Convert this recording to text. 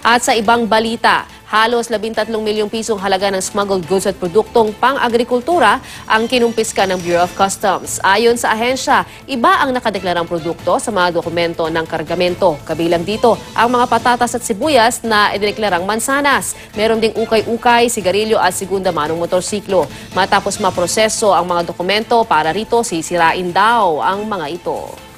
At sa ibang balita, halos 13 milyong pisong halaga ng smuggled goods at produktong pang-agrikultura ang kinumpiska ng Bureau of Customs. Ayon sa ahensya, iba ang nakadeklarang produkto sa mga dokumento ng kargamento. Kabilang dito ang mga patatas at sibuyas na idineklarang mansanas. Meron ding ukay-ukay, sigarilyo at segunda manong motorsiklo. Matapos maproseso ang mga dokumento para rito, sisirain daw ang mga ito.